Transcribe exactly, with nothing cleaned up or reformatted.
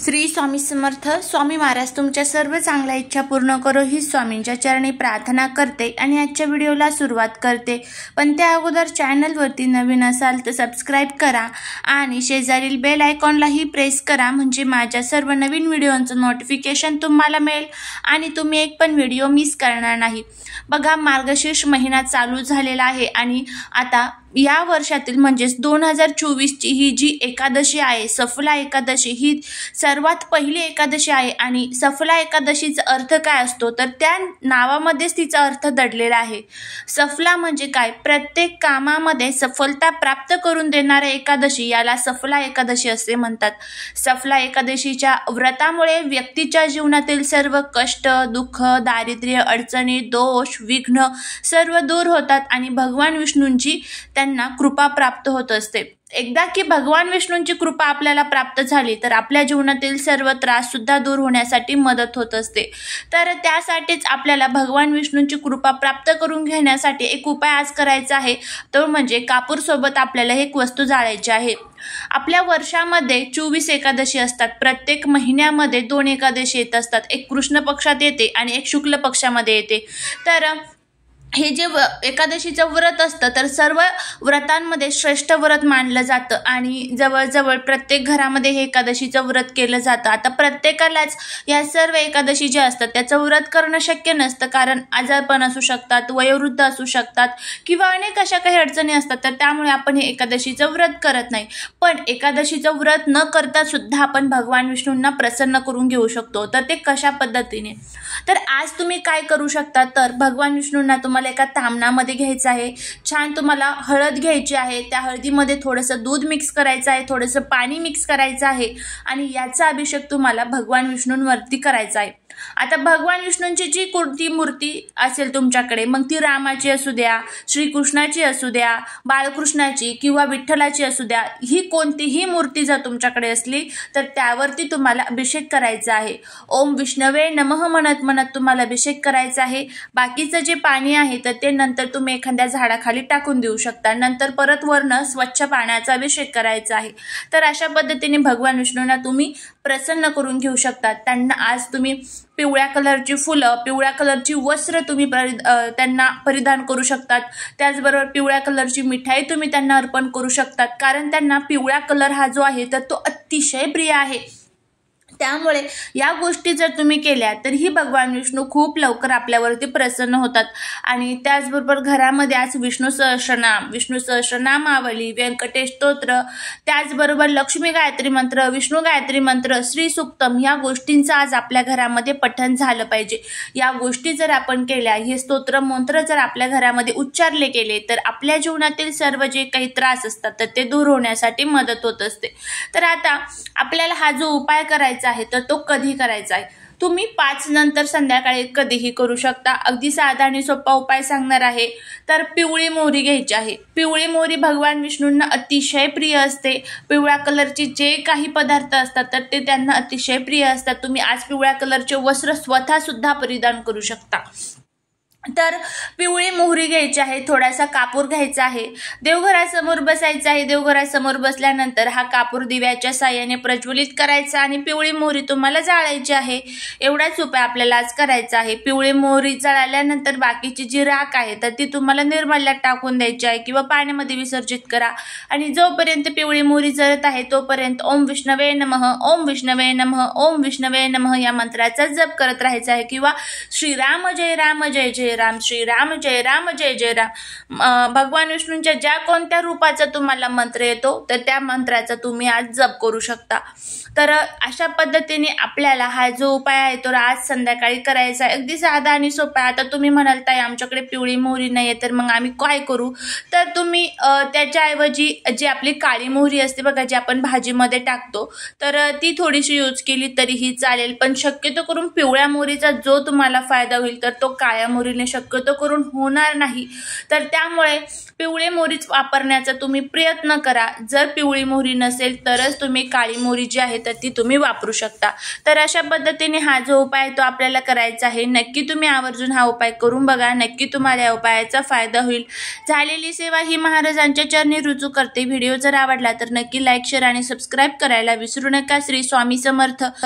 श्री स्वामी समर्थ. स्वामी महाराज तुमच्या सर्व चांगल्या इच्छा पूर्ण करो ही स्वामींच्या चरणी प्रार्थना करते आणि आजच्या व्हिडिओला सुरुवात करते. पण त्या अगोदर चॅनलवरती नवीन असाल तर सबस्क्राईब करा आणि शेजारील बेल आयकॉनलाही प्रेस करा, म्हणजे माझ्या सर्व नवीन व्हिडिओंचं नोटिफिकेशन तुम्हाला मिळेल आणि तुम्ही एक पण व्हिडिओ मिस करणार नाही. बघा, मार्गशीर्ष महिना चालू झालेला आहे आणि आता या वर्षातील म्हणजेच दोन हजार चोवीसची ही जी एकादशी आहे, सफला एकादशी, ही सर्वात पहिली एकादशी आहे. आणि सफला एकादशीचा अर्थ काय असतो तर त्या नावामध्येच तिचा अर्थ दडलेला आहे. सफला म्हणजे काय? प्रत्येक कामामध्ये सफलता प्राप्त करून देणाऱ्या एकादशी याला सफला एकादशी असे म्हणतात. सफला एकादशीच्या व्रतामुळे व्यक्तीच्या जीवनातील सर्व कष्ट, दुःख, दारिद्र्य, अडचणी, दोष, विघ्न सर्व दूर होतात आणि भगवान विष्णूंची त्यांना कृपा प्राप्त होत असते. एकदा की भगवान विष्णूंची कृपा आपल्याला प्राप्त झाली तर आपल्या जीवनातील सर्व त्रास सुद्धा दूर होण्यासाठी मदत होत असते. तर त्यासाठीच आपल्याला भगवान विष्णूंची कृपा प्राप्त करून घेण्यासाठी एक उपाय आज करायचा आहे, तो म्हणजे कापूर सोबत आपल्याला एक वस्तू जाळायची आहे. आपल्या वर्षामध्ये चोवीस एकादशी असतात. प्रत्येक महिन्यामध्ये दोन एकादशी येत असतात. एक कृष्ण पक्षात येते आणि एक शुक्ल पक्षामध्ये येते. तर हे जे एकादशीचं व्रत असतं तर सर्व व्रतांमध्ये श्रेष्ठ व्रत मानलं जातं आणि जवळजवळ प्रत्येक घरामध्ये हे एकादशीचं व्रत केलं जातं. आता प्रत्येकालाच या सर्व एकादशी ज्या असतात त्याचं व्रत करणं शक्य नसतं, कारण आजारपण असू शकतात, वयोवृद्ध असू शकतात किंवा अनेक अशा काही अडचणी असतात. तर त्यामुळे आपण हे एकादशीचं व्रत करत नाही. पण एकादशीचं व्रत न करता सुद्धा आपण भगवान विष्णूंना प्रसन्न करून घेऊ शकतो. तर ते कशा पद्धतीने? तर आज तुम्ही काय करू शकता तर भगवान विष्णूंना तुम्हाला एका तामणामध्ये घ्यायचं आहे. छान तुम्हाला हळद घ्यायची आहे. त्या हळदीमध्ये थोडंसं दूध मिक्स करायचं आहे, थोडंसं पाणी मिक्स करायचं आहे आणि याचा अभिषेक तुम्हाला भगवान विष्णूंवरती करायचा आहे. आता भगवान विष्णूंची जी कोणती मूर्ती असेल तुमच्याकडे, मग ती रामाची असू द्या, श्रीकृष्णाची असू द्या, बाळकृष्णाची किंवा विठ्ठलाची असू द्या, ही कोणतीही मूर्ती जर तुमच्याकडे असली तर त्यावरती तुम्हाला अभिषेक करायचा आहे. ओम विष्णवे नमः म्हणत म्हणत तुम्हाला अभिषेक करायचा आहे. बाकीचं जे पाणी आहे तर ते नंतर तुम्ही एखाद्या झाडाखाली टाकून देऊ शकता. नंतर परत वरनं स्वच्छ पाण्याचा अभिषेक करायचा आहे. तर अशा पद्धतीने भगवान विष्णूंना तुम्ही प्रसन्न करून घेऊ शकता. त्यांना आज तुम्ही पिवळ्या कलरची फुलं, पिवळ्या कलरची वस्त्र तुम्ही त्यांना परिधान करू शकतात. त्याचबरोबर पिवळ्या कलरची मिठाई तुम्ही त्यांना अर्पण करू शकतात, कारण त्यांना पिवळा कलर हा जो आहे तर तो अतिशय प्रिय आहे. त्यामुळे या गोष्टी जर तुम्ही केल्या तर ही भगवान विष्णू खूप लवकर आपल्यावरती प्रसन्न होतात. आणि त्याचबरोबर घरामध्ये आज विष्णू सहस्रनाम, विष्णू सहस्रनामावली, व्यंकटेश स्तोत्र, त्याचबरोबर लक्ष्मी गायत्री मंत्र, विष्णू गायत्री मंत्र, श्री सुक्तम या गोष्टींचं आज आपल्या घरामध्ये पठण झालं पाहिजे. या गोष्टी जर आपण केल्या, हे स्तोत्र मंत्र जर आपल्या घरामध्ये उच्चारले गेले तर आपल्या जीवनातील सर्व जे काही त्रास असतात तर ते दूर होण्यासाठी मदत होत असते. तर आता आपल्याला हा जो उपाय करायचा आहे तर तो कधी करायचा आहे? तुम्ही पाच नंतर संध्याकाळी कधीही करू शकता. अगदी साधा आणि सोपा उपाय सांगणार आहे. तर पिवळी मोहरी घ्यायची आहे. पिवळी मोहरी भगवान विष्णूंना अतिशय प्रिय असते. पिवळ्या कलरचे जे काही पदार्थ असतात तर ते त्यांना अतिशय प्रिय असतात. तुम्ही आज पिवळ्या कलरचे वस्त्र स्वतः सुद्धा परिधान करू शकता. तर पिवळी मोहरी घ्यायची आहे, थोडासा कापूर घ्यायचा आहे, देवघरासमोर बसायचं आहे. देवघरासमोर बसल्यानंतर हा कापूर दिव्याच्या साह्याने प्रज्वलित करायचा आणि पिवळी मोहरी तुम्हाला जाळायची आहे. एवढाच उपाय आपल्याला आज करायचा आहे. पिवळी मोहरी जळाल्यानंतर बाकीची जी राख आहे तर ती तुम्हाला निर्माल्यात टाकून द्यायची आहे किंवा पाण्यामध्ये विसर्जित करा. आणि जोपर्यंत पिवळी मोहरी जळत आहे तोपर्यंत ओम विष्णवे नमः, ओम विष्णवे नमः, ओम विष्णवे नमः या मंत्राचा जप करत राहायचा आहे. किंवा श्रीराम जय राम जय जय राम, श्रीराम जय राम जय जय राम, भगवान विष्णूंच्या ज्या कोणत्या रूपाचा तुम्हाला मंत्र येतो तर त्या मंत्राचा तुम्ही आज जप करू शकता. तर अशा पद्धतीने आपल्याला हा जो उपाय आहे तो आज संध्याकाळी करायचा आहे. अगदी साधा आणि सोपा. आता तुम्ही म्हणाल ताई आमच्याकडे पिवळी मोहरी नाही आहे तर मग आम्ही काय करू? तर तुम्ही त्याच्याऐवजी जी आपली काळी मोहरी असते बघा, जी आपण भाजीमध्ये टाकतो, तर ती थोडीशी यूज केली तरीही चालेल. पण शक्यतो करून पिवळ्या मोहरीचा जो तुम्हाला फायदा होईल तर तो काळ्या मोहरीने पद्धतीने शक्यतो करून होणार नाही, तर त्यामुळे पिवळी मोहरीच वापरण्याचा तुम्ही प्रयत्न करा। जर पिवळी मोहरी नसेल तरच तुम्ही काळी मोहरी जी आहे तर ती तुम्ही वापरू शकता। तर अशा पद्धतीने हा जो उपाय तो आपल्याला करायचा आहे। नक्की तुम्ही आवर्जून हा उपाय करून बघा, नक्की तुम्हाला या उपायाचा फायदा होईल। झालेली सेवा ही महाराजांच्या चरणी रुजू करते। व्हिडिओ जर आवडला तर नक्की लाईक, शेअर आणि सबस्क्राईब करायला विसरू नका। श्री स्वामी समर्थ।